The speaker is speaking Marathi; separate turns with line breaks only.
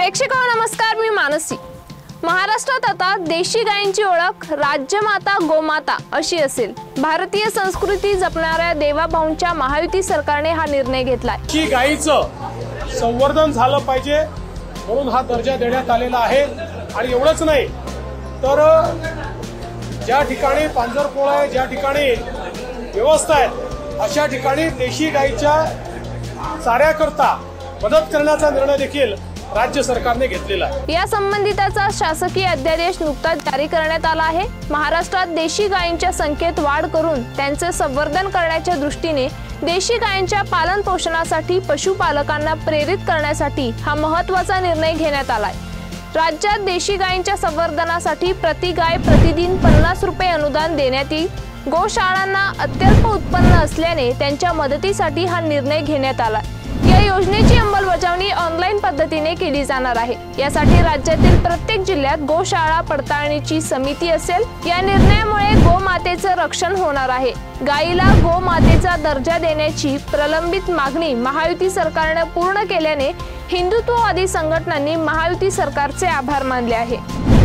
प्रेक्षक नमस्कार, मी मानसी। महाराष्ट्रात आता देशी गायींची ओळख राज्यमाता गोमाता अशी असेल। भारतीय संस्कृती जपणाऱ्या देवाभाऊंच्या महायुती सरकारने हा निर्णय घेतलाय
की गायीचं संवर्धन झालं पाहिजे म्हणून हा दर्जा देण्यात आलेला आहे। आणि एवढंच नाही तर ज्या ठिकाणी पांजरपोळ आहे, ज्या ठिकाणी व्यवस्था आहे, अशा ठिकाणी देशी गायीच्या चाऱ्याकरता मदत करण्याचा निर्णय देखील राज्य सरकारने घेतलेला आहे।
या संबंधिताचा शासकीय अध्यादेश नुकताच जारी करण्यात आला आहे। महाराष्ट्रात देशी गायींच्या संख्येत वाढ करून त्यांचे संवर्धन करण्याच्या दृष्टीने देशी गायींच्या पालन पोषणासाठी पशुपालकांना प्रेरित करण्यासाठी हा महत्त्वाचा निर्णय घेण्यात आलाय। राज्यात देशी गायींच्या संवर्धनासाठी प्रति गाय प्रतिदिन 50 रुपये अनुदान देण्यात येईल। गोशाळांना अत्यल्प उत्पन्न असल्याने त्यांच्या मदतीसाठी हा निर्णय घेण्यात आला। या योजनेची अंमलबजावणी ऑनलाईन पद्धतीने केली जाणार आहे। यासाठी राज्यातील प्रत्येक जिल्ह्यात गोशाळा पडताळणीची समिती असेल। या निर्णयामुळे गोमातेचं रक्षण होणार आहे। गायीला गोमातेचा दर्जा देण्याची प्रलंबित मागणी महायुती सरकारने पूर्ण केल्याने हिंदुत्ववादी संघटनांनी महायुती सरकारचे आभार मानले आहे।